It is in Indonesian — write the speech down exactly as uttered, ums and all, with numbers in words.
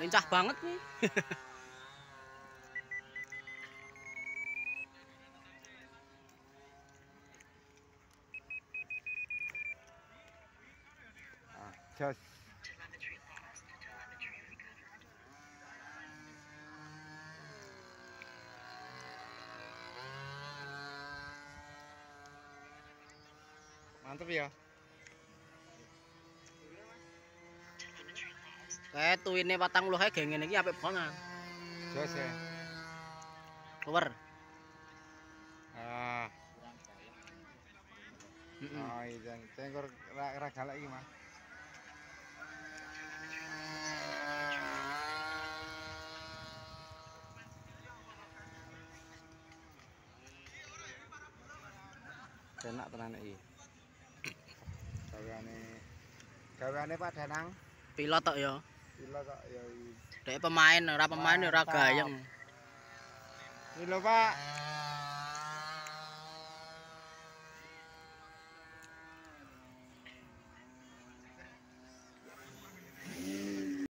lincah banget nih. Ah, jos. Mantap ya. Kayak tuwine patang puluh ae geng ngene iki apik banget. Jos ya. Power. Ah. Heeh. Oh, iya, cengkor ra ra galak iki, Mas. Enak tenan iki. Gaweane gaweane Pak Danang. Pilot tok ya. Pilot kok ya. Dek pemain ora pemain ora gayeng. Ini lho, Pak.